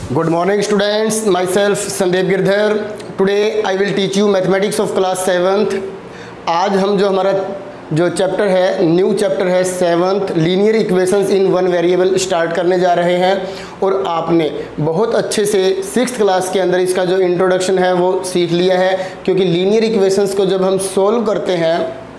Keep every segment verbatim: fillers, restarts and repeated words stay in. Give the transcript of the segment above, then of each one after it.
Good morning students, myself Sandeep Girdhar. Today I will teach you mathematics of class seventh. आज हम जो हमारा जो चैप्टर है, न्यू चैप्टर है seventh, linear equations in one variable start करने जा रहे हैं। और आपने बहुत अच्छे से सिक्स्थ क्लास के अंदर इसका जो इंट्रोडक्शन है वो सीख लिया है, क्योंकि लीनियर इक्वेशंस को जब हम सोल्व करते हैं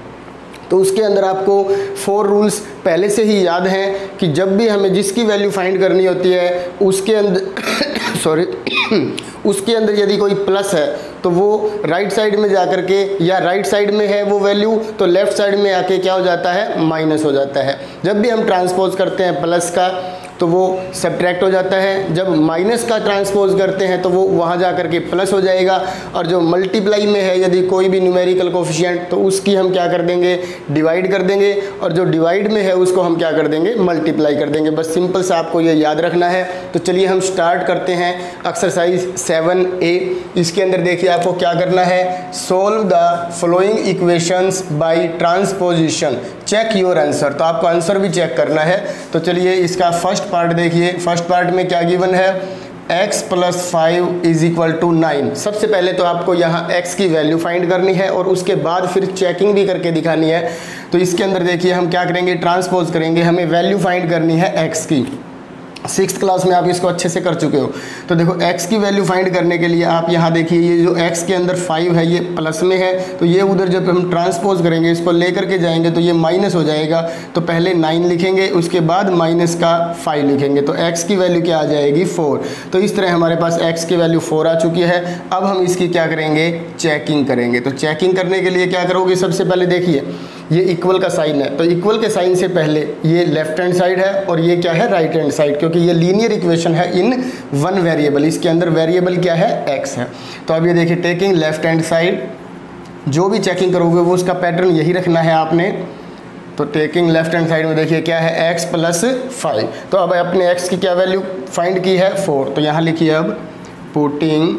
तो उसके अंदर आपको फोर रूल्स पहले से ही याद हैं कि जब भी हमें जिसकी वैल्यू फाइंड करनी होती है उसके अंदर सॉरी उसके अंदर यदि कोई प्लस है तो वो राइट साइड में जा कर के, या राइट साइड में है वो वैल्यू तो लेफ़्ट साइड में आके क्या हो जाता है, माइनस हो जाता है। जब भी हम ट्रांसपोज करते हैं प्लस का तो वो सब्ट्रैक्ट हो जाता है, जब माइनस का ट्रांसपोज करते हैं तो वो वहाँ जा कर के प्लस हो जाएगा। और जो मल्टीप्लाई में है यदि कोई भी न्यूमेरिकल कोफिशिएंट तो उसकी हम क्या कर देंगे, डिवाइड कर देंगे, और जो डिवाइड में है उसको हम क्या कर देंगे, मल्टीप्लाई कर देंगे। बस सिंपल सा आपको ये याद रखना है। तो चलिए हम स्टार्ट करते हैं एक्सरसाइज सेवन ए। इसके अंदर देखिए आपको क्या करना है, solve the following equations by transposition, check your answer. तो आपको आंसर भी चेक करना है। तो चलिए इसका फर्स्ट पार्ट देखिए। फर्स्ट पार्ट में क्या गिवन है, x plus five is equal to nine. सबसे पहले तो आपको यहाँ x की वैल्यू फाइंड करनी है और उसके बाद फिर चेकिंग भी करके दिखानी है। तो इसके अंदर देखिए हम क्या करेंगे, ट्रांसपोज करेंगे, हमें वैल्यू फाइंड करनी है x की। सिक्स्थ क्लास में आप इसको अच्छे से कर चुके हो। तो देखो x की वैल्यू फाइंड करने के लिए आप यहाँ देखिए, ये जो x के अंदर फाइव है ये प्लस में है, तो ये उधर जब हम ट्रांसपोज करेंगे इसको लेकर के जाएंगे तो ये माइनस हो जाएगा। तो पहले नाइन लिखेंगे, उसके बाद माइनस का फाइव लिखेंगे, तो x की वैल्यू क्या आ जाएगी, फोर। तो इस तरह हमारे पास x की वैल्यू फोर आ चुकी है। अब हम इसकी क्या करेंगे, चेकिंग करेंगे। तो चेकिंग करने के लिए क्या करोगे, सबसे पहले देखिए ये इक्वल का साइन है, तो इक्वल के साइन से पहले ये लेफ्ट हैंड साइड है और ये क्या है, राइट हैंड साइड, क्योंकि ये लीनियर इक्वेशन है इन वन वेरिएबल। इसके अंदर वेरिएबल क्या है, x है। तो अब ये देखिए टेकिंग लेफ्ट हैंड साइड, जो भी चेकिंग करोगे वो उसका पैटर्न यही रखना है आपने। तो टेकिंग लेफ्ट हैंड साइड में देखिए क्या है, x प्लस फाइव। तो अब अपने x की क्या वैल्यू फाइंड की है, फोर। तो यहाँ लिखिए अब putting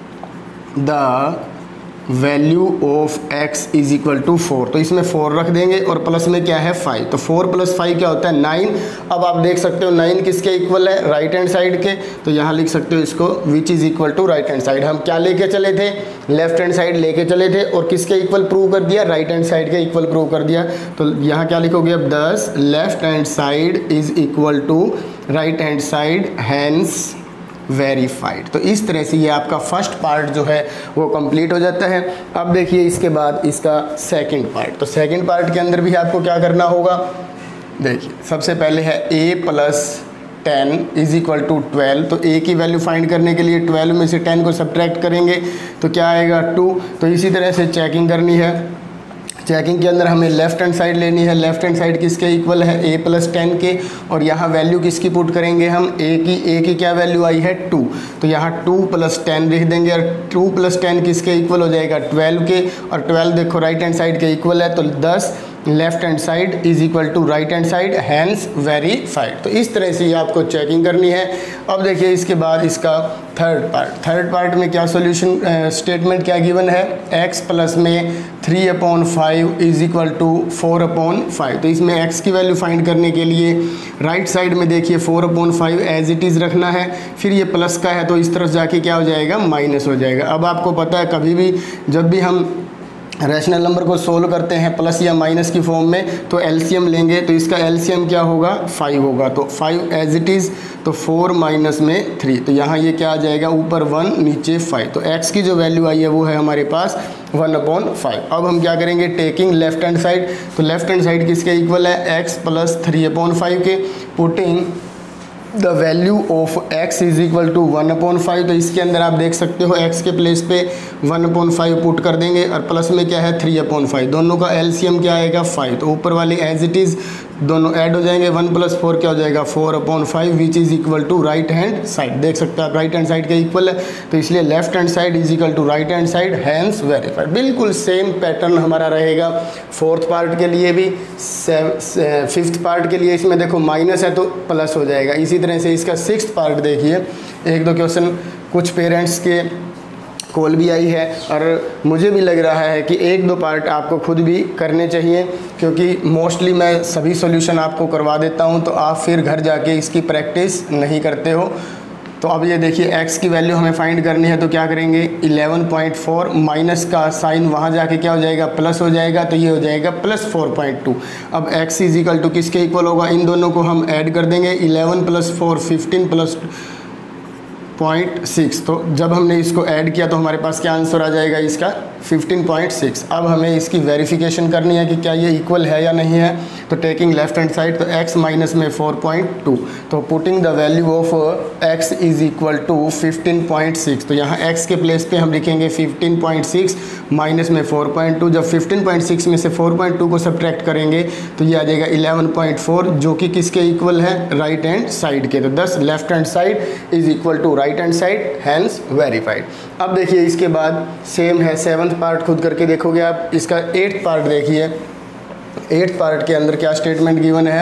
the value of x is equal to four. तो इसमें फोर रख देंगे और प्लस में क्या है, फाइव। तो फोर प्लस फाइव क्या होता है, नाइन। अब आप देख सकते हो नाइन किसके इक्वल है, राइट हैंड साइड के। तो यहाँ लिख सकते हो इसको which is equal to right hand side. हम क्या लेके चले थे, लेफ्ट हैंड साइड लेके चले थे और किसके इक्वल प्रूव कर दिया, राइट हैंड साइड के इक्वल प्रूव कर दिया। तो यहाँ क्या लिखोगे अब, thus left hand side is equal to right hand side, hence verified. तो इस तरह से ये आपका फर्स्ट पार्ट जो है वो कंप्लीट हो जाता है। अब देखिए इसके बाद इसका सेकंड पार्ट। तो सेकंड पार्ट के अंदर भी आपको क्या करना होगा, देखिए सबसे पहले है a plus ten is equal to twelve. तो a की वैल्यू फाइंड करने के लिए ट्वेल्व में से टेन को सब्ट्रैक्ट करेंगे तो क्या आएगा, टू। तो इसी तरह से चेकिंग करनी है। चेकिंग के अंदर हमें लेफ्ट हैंड साइड लेनी है। लेफ्ट हैंड साइड किसके इक्वल है, a प्लस टेन के, और यहाँ वैल्यू किसकी पुट करेंगे हम, a की। a की क्या वैल्यू आई है, टू। तो यहाँ टू प्लस टेन लिख देंगे और टू प्लस टेन किसके इक्वल हो जाएगा, ट्वेल्व के। और ट्वेल्व देखो राइट हैंड साइड के इक्वल है, तो thus left hand side is equal to right hand side, hence verified. तो इस तरह से ये आपको चेकिंग करनी है। अब देखिए इसके बाद इसका थर्ड पार्ट। थर्ड पार्ट में क्या सॉल्यूशन स्टेटमेंट क्या गिवन है, x प्लस में three upon five is equal to four upon five. तो इसमें x की वैल्यू फाइंड करने के लिए राइट साइड में देखिए four upon five as it is रखना है, फिर ये प्लस का है तो इस तरफ जाके क्या हो जाएगा, माइनस हो जाएगा। अब आपको पता है कभी भी जब भी हम रैशनल नंबर को सोल्व करते हैं प्लस या माइनस की फॉर्म में तो एलसीएम लेंगे, तो इसका एलसीएम क्या होगा, फाइव होगा। तो फाइव एज इट इज़, तो फोर माइनस में थ्री, तो यहाँ ये क्या आ जाएगा, ऊपर वन नीचे फाइव। तो x की जो वैल्यू आई है वो है हमारे पास वन अपॉन फाइव। अब हम क्या करेंगे, टेकिंग लेफ्ट हैंड साइड। तो लेफ्ट हैंड साइड किसके इक्वल है, x plus three upon five के। Putting the value of x is equal to one upon five. तो इसके अंदर आप देख सकते हो x के प्लेस पे वन अपॉन फाइव पुट कर देंगे और प्लस में क्या है, थ्री अपॉन फाइव। दोनों का एलसीएम क्या आएगा, फाइव। तो ऊपर वाले एज इट इज़ दोनों ऐड हो जाएंगे, वन प्लस फोर क्या हो जाएगा, four upon five, which is equal to right hand side. देख सकते हो आप राइट हैंड साइड के इक्वल है, तो इसलिए left hand side is equal to right hand side, hence verified. बिल्कुल सेम पैटर्न हमारा रहेगा फोर्थ पार्ट के लिए भी, फिफ्थ पार्ट के लिए। इसमें देखो माइनस है तो प्लस हो जाएगा। इसी तरह से इसका सिक्स्थ पार्ट देखिए, एक दो क्वेश्चन कुछ पेरेंट्स के कॉल भी आई है और मुझे भी लग रहा है कि एक दो पार्ट आपको खुद भी करने चाहिए, क्योंकि मोस्टली मैं सभी सॉल्यूशन आपको करवा देता हूं तो आप फिर घर जाके इसकी प्रैक्टिस नहीं करते हो। तो अब ये देखिए x की वैल्यू हमें फाइंड करनी है, तो क्या करेंगे इलेवन पॉइंट फोर, माइनस का साइन वहाँ जाके क्या हो जाएगा प्लस हो जाएगा, तो ये हो जाएगा प्लस फोर पॉइंट टू। अब x इज इक्वल टू किसके इक्वल होगा, इन दोनों को हम ऐड कर देंगे, eleven plus four fifteen plus point six. तो जब हमने इसको ऐड किया तो हमारे पास क्या आंसर आ जाएगा इसका फिफ्टीन पॉइंट सिक्स। अब हमें इसकी वेरिफिकेशन करनी है कि क्या ये इक्वल है या नहीं है, तो टेकिंग लेफ्ट हैंड साइड, तो x माइनस में फोर पॉइंट टू, तो putting the value of x is equal to fifteen point six. तो यहाँ x के प्लेस पे हम लिखेंगे फिफ्टीन पॉइंट सिक्स माइनस में फोर पॉइंट टू। जब फिफ्टीन पॉइंट सिक्स में से फोर पॉइंट टू को सब्ट्रैक्ट करेंगे तो ये आ जाएगा इलेवन पॉइंट फोर, जो कि किसके इक्वल है राइट हैंड साइड के। तो thus left hand side is equal to right hand side, hence verified. अब देखिए इसके बाद सेम है, सेवन्थ पार्ट खुद करके देखोगे आप। इसका एट्थ पार्ट देखिए, एट्थ पार्ट के अंदर क्या स्टेटमेंट गिवन है,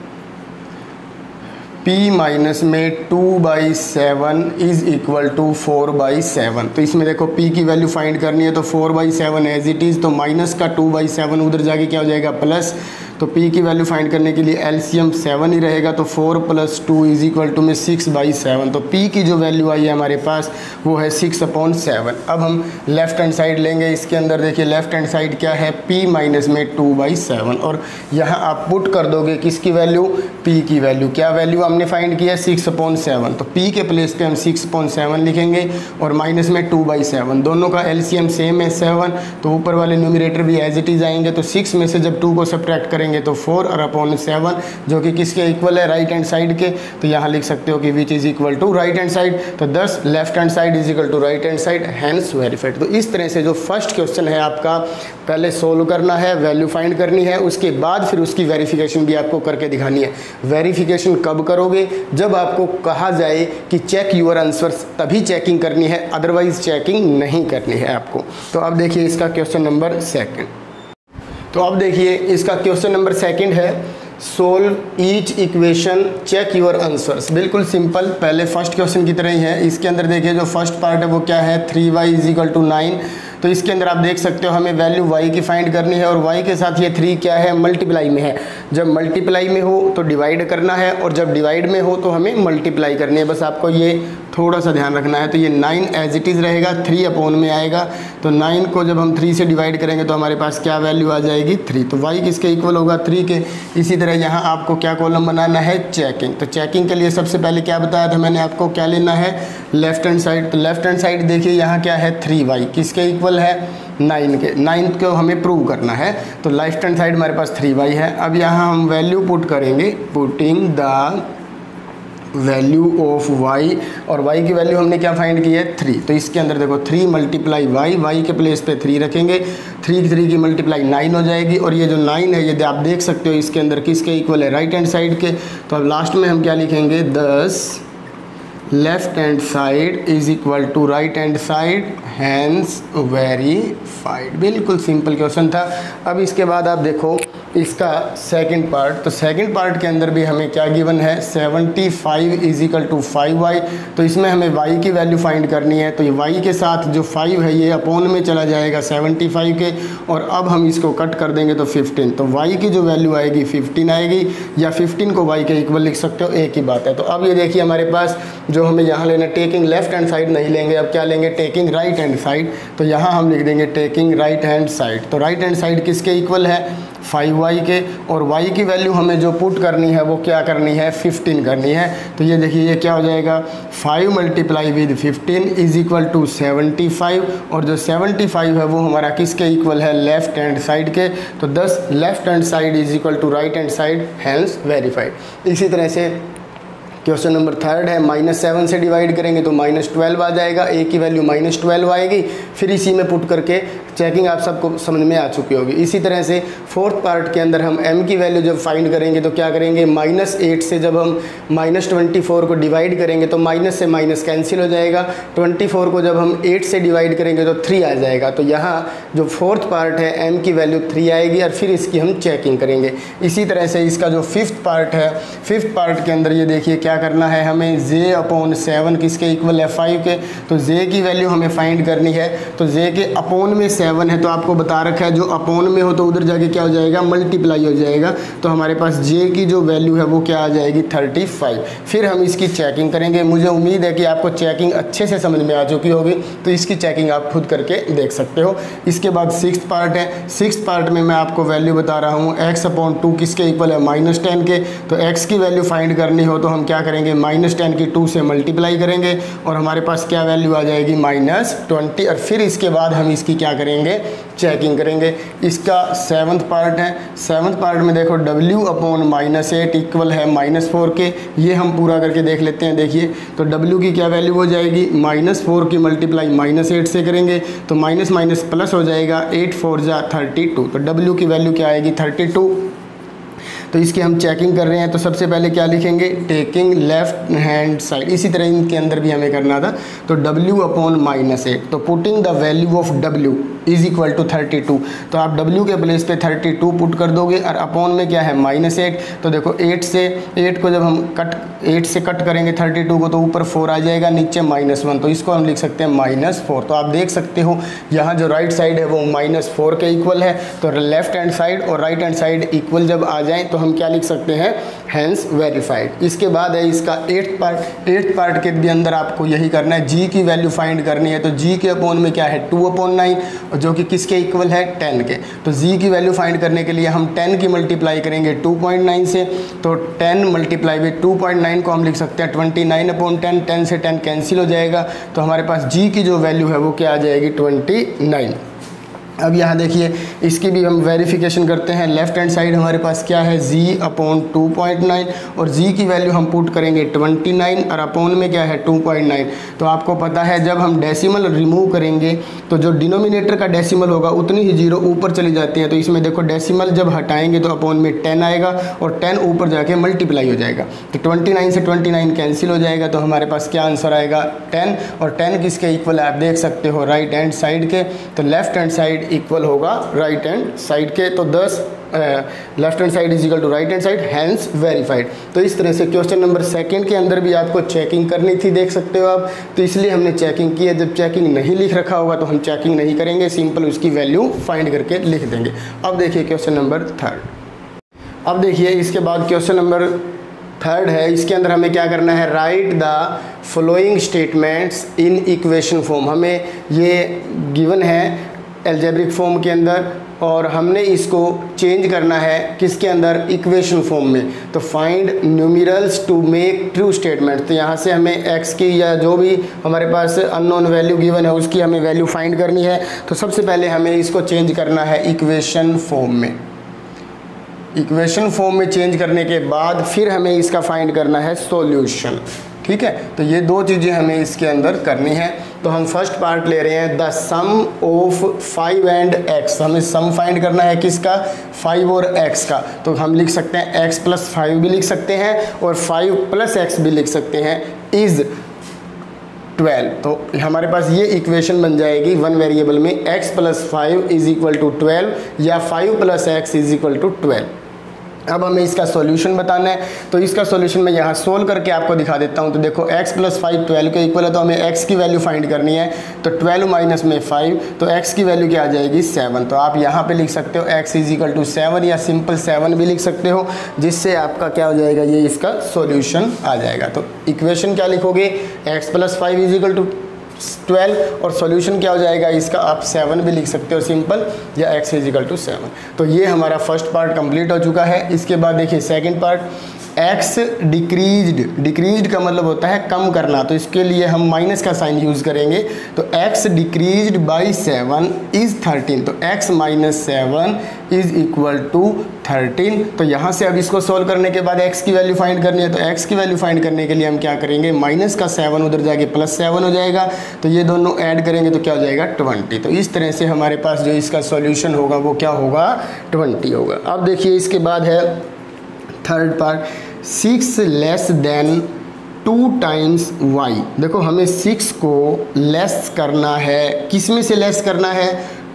p माइनस में two by seven is equal to four by seven. तो इसमें देखो p की वैल्यू फाइंड करनी है, तो four by seven as it is, तो माइनस का टू बाई सेवन उधर जाके क्या हो जाएगा प्लस। तो p की वैल्यू फाइंड करने के लिए एलसीएम सेवन ही रहेगा, तो four plus two is equal to में सिक्स बाई सेवन। तो p की जो वैल्यू आई है हमारे पास वो है सिक्स अपॉन सेवन। अब हम लेफ्ट हैंड साइड लेंगे, इसके अंदर देखिए लेफ्ट हैंड साइड क्या है p माइनस में टू बाई सेवन, और यहाँ आप पुट कर दोगे किसकी वैल्यू, p की वैल्यू। क्या वैल्यू हमने फाइंड किया सिक्स अपॉन सेवन, तो p के प्लेस पे हम सिक्स अपॉन सेवन लिखेंगे और माइनस में टू बाई सेवन, दोनों का एलसीएम सेम है सेवन, तो ऊपर वाले न्यूमरेटर भी एज इट इज आएंगे। तो सिक्स में से जब टू को सब्ट्रैक्ट करेंगे तो फोर और अपॉन सेवन, जो कि किसके इक्वल है राइट हैंड साइड के। तो यहाँ लिख सकते हो कि which is equal to right hand side, तो thus left hand side is equal to right hand side, hence verified. तो इस तरह से जो फर्स्ट क्वेश्चन है आपका पहले सोल्व करना है, वैल्यू फाइंड करनी है, उसके बाद फिर उसकी वेरिफिकेशन भी आपको करके दिखानी है। वेरिफिकेशन कब करोगे, जब आपको कहा जाए कि चेक यूर आंसर्स, तभी चेकिंग करनी है, अदरवाइज चेकिंग नहीं करनी है आपको। तो अब देखिए इसका क्वेश्चन नंबर सेकंड। तो अब देखिए इसका क्वेश्चन नंबर सेकंड है, solve each equation check your answers. बिल्कुल सिंपल, पहले फर्स्ट क्वेश्चन की तरह ही है। इसके अंदर देखिए जो फर्स्ट पार्ट है वो क्या है, three y is equal to nine. तो इसके अंदर आप देख सकते हो हमें वैल्यू y की फाइंड करनी है, और y के साथ ये थ्री क्या है मल्टीप्लाई में है। जब मल्टीप्लाई में हो तो डिवाइड करना है, और जब डिवाइड में हो तो हमें मल्टीप्लाई करनी है, बस आपको ये थोड़ा सा ध्यान रखना है। तो ये नाइन एज इट इज़ रहेगा, थ्री अपॉन में आएगा, तो नाइन को जब हम थ्री से डिवाइड करेंगे तो हमारे पास क्या वैल्यू आ जाएगी थ्री। तो y किसके इक्वल होगा थ्री के। इसी तरह यहाँ आपको क्या कॉलम बनाना है, चेकिंग। तो चेकिंग के लिए सबसे पहले क्या बताया था मैंने आपको, क्या लेना है लेफ्ट हैंड साइड। तो लेफ्ट हैंड साइड देखिए यहाँ क्या है थ्री वाई, किसके इक्वल है नाइन के। नाइन को हमें प्रूव करना है, तो लेफ्ट हैंड साइड हमारे पास थ्री वाई है। अब यहाँ हम वैल्यू पुट करेंगे, putting the value of y, और y की वैल्यू हमने क्या फाइंड की है थ्री। तो इसके अंदर देखो थ्री मल्टीप्लाई y, y के प्लेस पे थ्री रखेंगे, थ्री थ्री की मल्टीप्लाई नाइन हो जाएगी, और ये जो नाइन है ये आप देख सकते हो इसके अंदर किसके इक्वल है राइट हैंड साइड के। तो अब लास्ट में हम क्या लिखेंगे, thus left hand side is equal to right hand side, hence verified. बिल्कुल सिंपल क्वेश्चन था। अब इसके बाद आप देखो इसका सेकंड पार्ट। तो सेकंड पार्ट के अंदर भी हमें क्या गिवन है, seventy five is equal to five y. तो इसमें हमें y की वैल्यू फाइंड करनी है, तो ये y के साथ जो फाइव है ये अपॉन में चला जाएगा सेवेंटी फाइव के, और अब हम इसको कट कर देंगे तो फिफ्टीन। तो y की जो वैल्यू आएगी फिफ्टीन आएगी, या फिफ्टीन को y के इक्वल लिख सकते हो, एक ही बात है। तो अब ये देखिए हमारे पास जो हमें यहाँ लेना, टेकिंग लेफ्ट हैंड साइड नहीं लेंगे, अब क्या लेंगे टेकिंग राइट हैंड साइड। तो यहाँ हम लिख देंगे टेकिंग राइट हैंड साइड। तो राइट हैंड साइड किसके इक्वल है फाइव वाई के, और y की वैल्यू हमें जो पुट करनी है वो क्या करनी है फिफ्टीन करनी है। तो ये देखिए ये क्या हो जाएगा, five multiply with fifteen is equal to seventy five, और जो सेवेंटी फाइव है वो हमारा किसके इक्वल है लेफ्ट हैंड साइड के। तो thus left hand side is equal to right hand side, hence verified. इसी तरह से क्वेश्चन नंबर थर्ड है, माइनस सेवन से डिवाइड करेंगे तो माइनस ट्वेल्व आ जाएगा, ए की वैल्यू माइनस ट्वेल्व आएगी, फिर इसी में पुट करके चेकिंग आप सबको समझ में आ चुकी होगी। इसी तरह से फोर्थ पार्ट के अंदर हम m की वैल्यू जब फाइंड करेंगे तो क्या करेंगे, माइनस एट से जब हम माइनस ट्वेंटी फोर को डिवाइड करेंगे तो माइनस से माइनस कैंसिल हो जाएगा, ट्वेंटी फोर को जब हम एट से डिवाइड करेंगे तो थ्री आ जाएगा। तो यहाँ जो फोर्थ पार्ट है m की वैल्यू थ्री आएगी, और फिर इसकी हम चेकिंग करेंगे। इसी तरह से इसका जो फिफ्थ पार्ट है, फिफ्थ पार्ट के अंदर ये देखिए क्या क्या करना है, हमें जे अपॉन सेवन किसके इक्वल है, फाइव के। तो जे की वैल्यू हमें फाइंड करनी है। तो जे के अपॉन में सेवन है, तो आपको बता रखा है जो अपॉन में हो तो उधर जाके क्या हो जाएगा, मल्टीप्लाई हो जाएगा। तो हमारे पास जे की जो वैल्यू है वो क्या आ जाएगी, थर्टी फाइव। फिर हम इसकी चेकिंग करेंगे। मुझे उम्मीद है कि आपको चेकिंग अच्छे से समझ में आ चुकी होगी, तो इसकी चेकिंग आप खुद करके देख सकते हो। इसके बाद सिक्स पार्ट है। सिक्स पार्ट में मैं आपको वैल्यू बता रहा हूँ, एक्स अपॉन टू किसके इक्वल है, माइनस टेन के। तो एक्स की वैल्यू फाइंड करनी हो तो हम क्या करेंगे, माइनस टेन की टू से मल्टीप्लाई करेंगे और हमारे पास क्या वैल्यू आ जाएगी, माइनस ट्वेंटी। और फिर इसके बाद हम इसकी क्या करेंगे, चेकिंग करेंगे। इसका सेवन्थ पार्ट है। सेवन्थ पार्ट में देखो डब्ल्यू अपॉन माइनस एट इक्वल है माइनस फोर के। ये हम पूरा करके देख लेते हैं। देखिए तो डब्ल्यू की क्या वैल्यू हो जाएगी, माइनस फोर की मल्टीप्लाई माइनस एट से करेंगे तो माइनस माइनस प्लस हो जाएगा, एट फोर जा थर्टी टू। तो डब्ल्यू की वैल्यू क्या आएगी, थर्टी टू। तो इसकी हम चेकिंग कर रहे हैं। तो सबसे पहले क्या लिखेंगे, टेकिंग लेफ्ट हैंड साइड। इसी तरह इनके अंदर भी हमें करना था। तो डब्ल्यू अपॉन माइनस एट, तो पुटिंग द वैल्यू ऑफ डब्ल्यू is equal to thirty two. तो आप डब्ल्यू के प्लेस पे थर्टी टू पुट कर दोगे और अपॉन में क्या है, माइनस एट। तो देखो एट से एट को जब हम कट एट से कट करेंगे थर्टी टू को, तो ऊपर फोर आ जाएगा, नीचे माइनस वन। तो इसको हम लिख सकते हैं माइनस फोर। तो आप देख सकते हो यहाँ जो राइट साइड है वो माइनस फोर के इक्वल है। तो लेफ्ट हैंड साइड और राइट हैंड साइड इक्वल जब आ जाए तो हम क्या लिख सकते हैं, हैंस वेरीफाइड। इसके बाद है इसका एट्थ पार्ट। एट्थ पार्ट के भी अंदर आपको यही करना है, जी की वैल्यू फाइंड करनी है। तो जी के अपॉन में क्या है, टू अपॉन नाइन, जो कि किसके इक्वल है, टेन के। तो जी की वैल्यू फाइंड करने के लिए हम टेन की मल्टीप्लाई करेंगे टू पॉइंट नाइन से। तो ten multiply with two point nine को हम लिख सकते हैं twenty nine upon ten. Ten से टेन कैंसिल हो जाएगा, तो हमारे पास जी की जो वैल्यू है वो क्या आ जाएगी, ट्वेंटी नाइन। अब यहाँ देखिए इसकी भी हम वेरिफिकेशन करते हैं। लेफ्ट हैंड साइड हमारे पास क्या है, z upon two point nine, और z की वैल्यू हम पुट करेंगे ट्वेंटी नाइन और अपॉन में क्या है, टू पॉइंट नाइन। तो आपको पता है जब हम डेसिमल रिमूव करेंगे तो जो डिनोमिनेटर का डेसिमल होगा उतनी ही जीरो ऊपर चली जाती है। तो इसमें देखो डेसिमल जब हटाएंगे तो अपॉन में टेन आएगा और टेन ऊपर जाके मल्टीप्लाई हो जाएगा। तो ट्वेंटी नाइन से ट्वेंटी नाइन कैंसिल हो जाएगा, तो हमारे पास क्या आंसर आएगा, टेन। और टेन किसके इक्वल है, आप देख सकते हो राइट हैंड साइड के। तो लेफ्ट हैंड साइड इक्वल होगा राइट हैंड साइड के। तो thus left hand side is equal to right hand side, hence verified. तो इस तरह से क्वेश्चन नंबर सेकंड के अंदर भी आपको चेकिंग करनी थी, देख सकते हो आप। तो इसलिए हमने चेकिंग की है। जब चेकिंग नहीं लिख रखा होगा तो हम चेकिंग नहीं करेंगे, सिंपल उसकी वैल्यू फाइंड करके लिख देंगे। अब देखिए क्वेश्चन नंबर थर्ड। अब देखिए इसके बाद क्वेश्चन नंबर थर्ड है। इसके अंदर हमें क्या करना है, write the following statements in equation form. हमें ये गिवन है एल्जेब्रिक फॉर्म के अंदर और हमने इसको चेंज करना है किसके अंदर, इक्वेशन फॉर्म में। तो find numerals to make true statement. तो यहाँ से हमें एक्स की या जो भी हमारे पास अननोन वैल्यू गिवन है उसकी हमें वैल्यू फाइंड करनी है। तो सबसे पहले हमें इसको चेंज करना है इक्वेशन फॉर्म में। इक्वेशन फॉर्म में चेंज करने के बाद फिर हमें इसका फाइंड करना है सॉल्यूशन। ठीक है, तो ये दो चीज़ें हमें इसके अंदर करनी है। तो हम फर्स्ट पार्ट ले रहे हैं, the sum of five and x. हमें सम फाइंड करना है किसका, फाइव और एक्स का। तो हम लिख सकते हैं एक्स प्लस फाइव भी लिख सकते हैं और फाइव प्लस एक्स भी लिख सकते हैं, इज़ ट्वेल्व। तो हमारे पास ये इक्वेशन बन जाएगी वन वेरिएबल में, x plus five is equal to twelve या five plus x is equal to twelve. अब हमें इसका सॉल्यूशन बताना है। तो इसका सॉल्यूशन मैं यहाँ सोल्व करके आपको दिखा देता हूँ। तो देखो x प्लस फाइव ट्वेल्व के इक्वल है, तो हमें x की वैल्यू फाइंड करनी है। तो ट्वेल्व माइनस में फाइव, तो x की वैल्यू क्या आ जाएगी, सेवन। तो आप यहाँ पे लिख सकते हो x is equal to seven या सिंपल सेवन भी लिख सकते हो, जिससे आपका क्या हो जाएगा, ये इसका सॉल्यूशन आ जाएगा। तो इक्वेशन क्या लिखोगे, x plus five is equal to twelve और सॉल्यूशन क्या हो जाएगा इसका, आप सेवन भी लिख सकते हो सिंपल, या x is equal to seven. तो ये हमारा फर्स्ट पार्ट कंप्लीट हो चुका है। इसके बाद देखिए second part, x decreased. Decreased का मतलब होता है कम करना, तो इसके लिए हम माइनस का साइन यूज़ करेंगे। तो x decreased by seven is thirteen. तो x minus seven is equal to thirteen. तो यहाँ से अब इसको सॉल्व करने के बाद x की वैल्यू फाइंड करनी है। तो x की वैल्यू फाइंड करने के लिए हम क्या करेंगे, माइनस का सेवन उधर जाके प्लस सेवन हो जाएगा। तो ये दोनों ऐड करेंगे तो क्या हो जाएगा, ट्वेंटी। तो इस तरह से हमारे पास जो इसका सॉल्यूशन होगा वो क्या होगा, ट्वेंटी होगा। अब देखिए इसके बाद है third part, six less than two times y. देखो हमें सिक्स को लेस करना है, किस में से लेस करना है,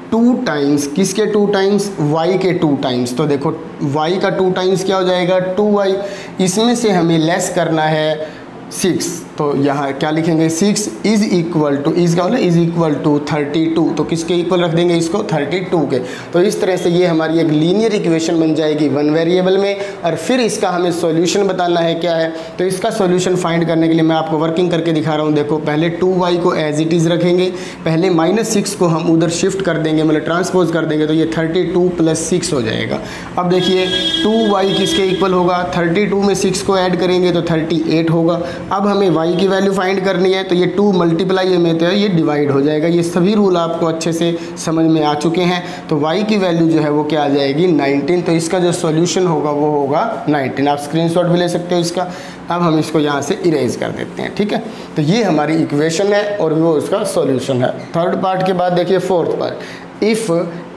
टू टाइम्स, किसके टू टाइम्स, y के टू टाइम्स। तो देखो y का टू टाइम्स क्या हो जाएगा, टू वाई। इसमें से हमें लेस करना है सिक्स, तो यहाँ क्या लिखेंगे, six is equal to, is का मतलब is equal to thirty two, तो किसके इक्वल रख देंगे इसको, थर्टी टू के। तो इस तरह से ये हमारी एक लीनियर इक्वेशन बन जाएगी वन वेरिएबल में। और फिर इसका हमें सॉल्यूशन बताना है क्या है। तो इसका सॉल्यूशन फाइंड करने के लिए मैं आपको वर्किंग करके दिखा रहा हूँ। देखो पहले टू वाई को एज इट इज़ रखेंगे, पहले माइनस सिक्स को हम उधर शिफ्ट कर देंगे, मतलब ट्रांसपोज कर देंगे, तो ये थर्टी टू प्लस सिक्स हो जाएगा। अब देखिए टू वाई किसके इक्वल होगा, थर्टी टू में सिक्स को ऐड करेंगे तो थर्टी एट होगा। अब हमें y की वैल्यू फाइंड करनी है, तो ये टू मल्टीप्लाई में तो ये डिवाइड हो जाएगा। ये सभी रूल आपको अच्छे से समझ में आ चुके हैं। तो y की वैल्यू जो है वो क्या आ जाएगी, नाइनटीन। तो इसका जो सॉल्यूशन होगा वो होगा नाइनटीन। आप स्क्रीनशॉट भी ले सकते हो इसका। अब हम इसको यहाँ से इरेज कर देते हैं, ठीक है। तो ये हमारी इक्वेशन है और वो उसका सॉल्यूशन है। थर्ड पार्ट के बाद देखिए fourth part, if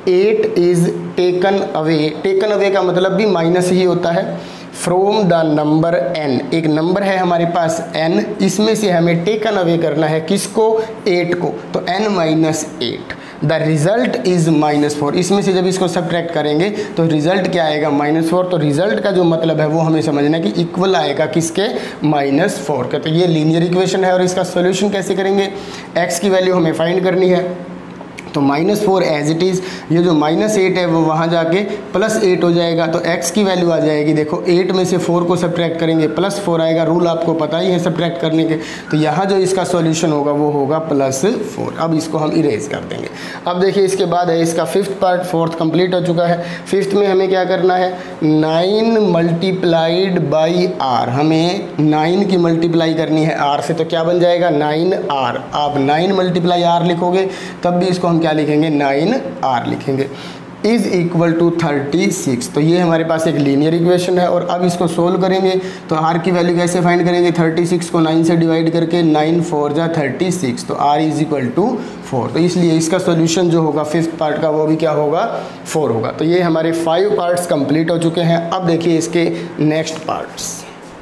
eight is taken away, taken away का मतलब भी माइनस ही होता है, फ्रॉम द नंबर n, एक नंबर है हमारे पास n, इसमें से हमें टेकन अवे करना है किसको, एट को, तो n minus eight, the result is minus four. इसमें से जब इसको सब्ट्रैक्ट करेंगे तो रिजल्ट क्या आएगा, माइनस फोर। तो रिजल्ट का जो मतलब है वो हमें समझना है कि इक्वल आएगा किसके, माइनस फोर के। तो ये लीनियर इक्वेशन है और इसका सोल्यूशन कैसे करेंगे, x की वैल्यू हमें फाइंड करनी है। तो minus four as it is, ये जो माइनस एट है वो वहाँ जाके प्लस एट हो जाएगा। तो x की वैल्यू आ जाएगी, देखो एट में से फोर को सब्ट्रैक्ट करेंगे प्लस फोर आएगा, रूल आपको पता ही है सब्ट्रैक्ट करने के। तो यहाँ जो इसका सॉल्यूशन होगा वो होगा प्लस फोर। अब इसको हम इरेज कर देंगे। अब देखिए इसके बाद है इसका फिफ्थ पार्ट, फोर्थ कंप्लीट हो चुका है। फिफ्थ में हमें क्या करना है, नाइन मल्टीप्लाइड बाई आर, हमें नाइन की मल्टीप्लाई करनी है आर से। तो क्या बन जाएगा, नाइन आर। आप नाइन मल्टीप्लाई आर लिखोगे तब भी इसको हम क्या लिखेंगे, नाइन आर लिखेंगे, is equal to thirty six. तो ये हमारे पास एक लीनियर इक्वेशन है। और अब इसको सोल्व करेंगे तो आर की वैल्यू कैसे फाइंड करेंगे, थर्टी सिक्स को नाइन से डिवाइड करके, नाइन फोर जा थर्टी सिक्स, तो r is equal to four. तो इसलिए इसका सोल्यूशन जो होगा फिफ्थ पार्ट का वो भी क्या होगा, फोर होगा। तो ये हमारे फाइव पार्ट्स कंप्लीट हो चुके हैं। अब देखिए इसके नेक्स्ट पार्ट्स।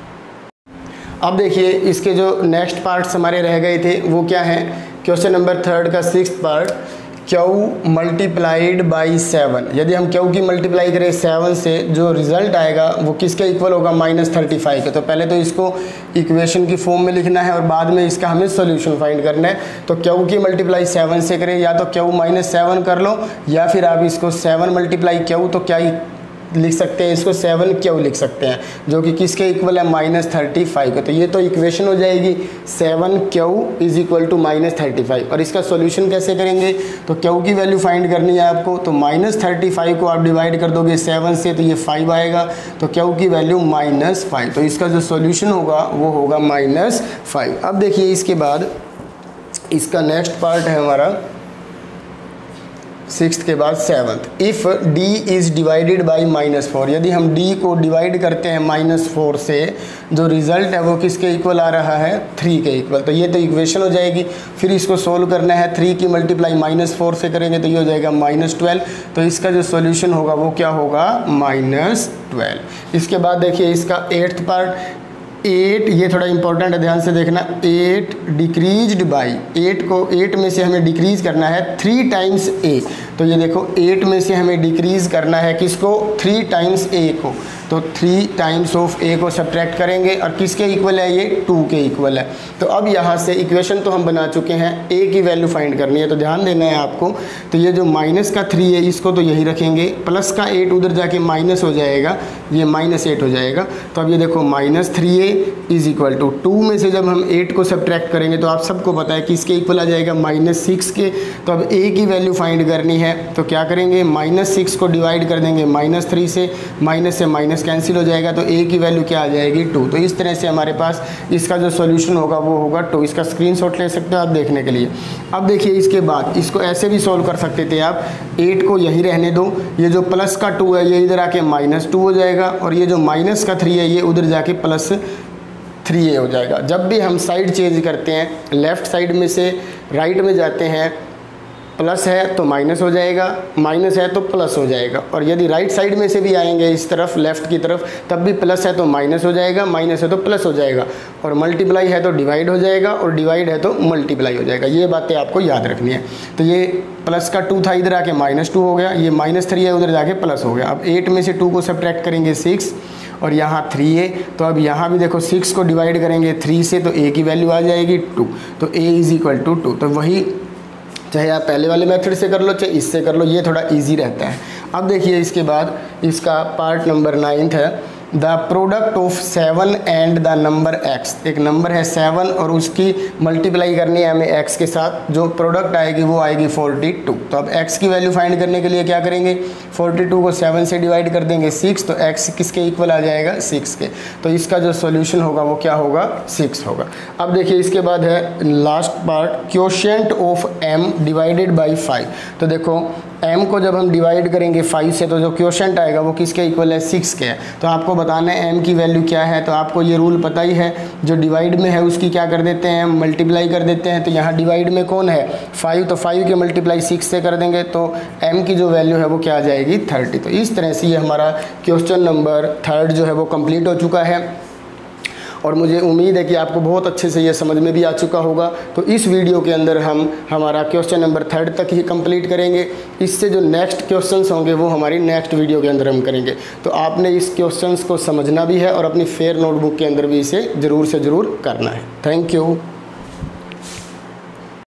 अब देखिए इसके जो नेक्स्ट पार्ट्स हमारे रह गए थे वो क्या है, क्वेश्चन नंबर थर्ड का sixth part, q multiplied by seven. यदि हम क्यू की मल्टीप्लाई करें सेवन से, जो रिजल्ट आएगा वो किसके इक्वल होगा, माइनस थर्टी फाइव के। तो पहले तो इसको इक्वेशन की फॉर्म में लिखना है और बाद में इसका हमें सॉल्यूशन फाइंड करना है। तो क्यू की मल्टीप्लाई सेवन से करें, या तो क्यू माइनस सेवन कर लो, या फिर आप इसको सेवन मल्टीप्लाई क्यू, तो क्या लिख सकते हैं इसको, सेवन क्यू लिख सकते हैं, जो कि किसके इक्वल है, माइनस थर्टी फाइव का। तो ये तो इक्वेशन हो जाएगी seven q is equal to minus thirty five. और इसका सॉल्यूशन कैसे करेंगे, तो क्यू की वैल्यू फाइंड करनी है आपको। तो माइनस थर्टी फाइव को आप डिवाइड कर दोगे सेवन से, तो ये फाइव आएगा, तो क्यू की वैल्यू माइनस फाइव। तो इसका जो सॉल्यूशन होगा वो होगा माइनस फाइव। अब देखिए इसके बाद इसका नेक्स्ट पार्ट है हमारा सिक्स्थ के बाद seventh, if d is divided by minus four. यदि हम d को डिवाइड करते हैं माइनस फोर से, जो रिजल्ट है वो किसके इक्वल आ रहा है, थ्री के इक्वल। तो ये तो इक्वेशन हो जाएगी। फिर इसको सोल्व करना है, थ्री की मल्टीप्लाई माइनस फोर से करेंगे तो ये हो जाएगा माइनस ट्वेल्व। तो इसका जो सॉल्यूशन होगा वो क्या होगा, माइनस ट्वेल्व। इसके बाद देखिए इसका एट्थ पार्ट, एट, ये थोड़ा इंपॉर्टेंट है, ध्यान से देखना। एट डिक्रीज्ड बाई, एट को एट में से हमें डिक्रीज करना है थ्री टाइम्स ए। तो ये देखो एट में से हमें डिक्रीज करना है किसको, थ्री टाइम्स ए को। तो थ्री टाइम्स ऑफ ए को सब्ट्रैक्ट करेंगे और किसके इक्वल है, ये टू के इक्वल है। तो अब यहाँ से इक्वेशन तो हम बना चुके हैं, ए की वैल्यू फाइंड करनी है। तो ध्यान देना है आपको। तो ये जो माइनस का थ्री है इसको तो यही रखेंगे, प्लस का एट उधर जाके माइनस हो जाएगा, ये माइनस एट हो जाएगा। तो अब ये देखो minus three a is equal to, two में से जब हम एट को सब्ट्रैक्ट करेंगे तो आप सबको पता है कि इसके इक्वल आ जाएगा माइनस सिक्स के। तो अब ए की वैल्यू फाइंड करनी है, तो क्या करेंगे, माइनस सिक्स को डिवाइड कर देंगे माइनस थ्री से, माइनस से माइनस कैंसिल हो जाएगा, तो ए की वैल्यू क्या आ जाएगी, टू। तो इस तरह से हमारे पास इसका जो सॉल्यूशन होगा वो होगा टू। इसका स्क्रीनशॉट ले सकते हो आप देखने के लिए। अब देखिए इसके बाद इसको ऐसे भी सॉल्व कर सकते थे आप, एट को यही रहने दो, ये जो प्लस का टू है ये इधर आके माइनस टू हो जाएगा, और ये जो माइनस का थ्री है ये उधर जाके प्लस थ्री ए हो जाएगा। जब भी हम साइड चेंज करते हैं, लेफ़्ट साइड में से राइट में जाते हैं प्लस है तो माइनस हो जाएगा, माइनस है तो प्लस हो जाएगा। और यदि राइट साइड में से भी आएंगे इस तरफ लेफ़्ट की तरफ, तब भी प्लस है तो माइनस हो जाएगा, माइनस है तो प्लस हो जाएगा, और मल्टीप्लाई है तो डिवाइड हो जाएगा, और डिवाइड है तो मल्टीप्लाई हो जाएगा। ये बातें आपको याद रखनी है। तो ये प्लस का टू था, इधर आके माइनस टू हो गया, ये माइनस थ्री है उधर जाके प्लस हो गया। अब एट में से टू को सब्ट्रैक्ट करेंगे सिक्स, और यहाँ थ्री है, तो अब यहाँ भी देखो सिक्स को डिवाइड करेंगे थ्री से तो ए की वैल्यू आ जाएगी टू, तो a is equal to two. तो वही चाहे आप पहले वाले मेथड से कर लो चाहे इससे कर लो, ये थोड़ा इजी रहता है। अब देखिए इसके बाद इसका पार्ट नंबर नाइन्थ है, the product of seven and the number x. एक नंबर है सेवन और उसकी मल्टीप्लाई करनी है हमें एक्स के साथ, जो प्रोडक्ट आएगी वो आएगी फोर्टी टू। तो अब एक्स की वैल्यू फाइंड करने के लिए क्या करेंगे, फोर्टी टू को सेवन से डिवाइड कर देंगे सिक्स, तो एक्स किसके इक्वल आ जाएगा, सिक्स के। तो इसका जो सॉल्यूशन होगा वो क्या होगा, सिक्स होगा। अब देखिए इसके बाद है last part, quotient of m divided by five. तो देखो m को जब हम डिवाइड करेंगे फाइव से तो जो क्वोशिएंट आएगा वो किसके इक्वल है, सिक्स के है। तो आपको बताना है m की वैल्यू क्या है, तो आपको ये रूल पता ही है, जो डिवाइड में है उसकी क्या कर देते हैं, मल्टीप्लाई कर देते हैं। तो यहाँ डिवाइड में कौन है, फाइव, तो फाइव के मल्टीप्लाई सिक्स से कर देंगे तो m की जो वैल्यू है वो क्या आ जाएगी, थर्टी। तो इस तरह से ये हमारा क्वेश्चन नंबर थर्ड जो है वो कंप्लीट हो चुका है, और मुझे उम्मीद है कि आपको बहुत अच्छे से ये समझ में भी आ चुका होगा। तो इस वीडियो के अंदर हम हमारा क्वेश्चन नंबर थर्ड तक ही कंप्लीट करेंगे। इससे जो नेक्स्ट क्वेश्चंस होंगे वो हमारी नेक्स्ट वीडियो के अंदर हम करेंगे। तो आपने इस क्वेश्चंस को समझना भी है और अपनी फेयर नोटबुक के अंदर भी इसे ज़रूर से ज़रूर करना है। Thank you.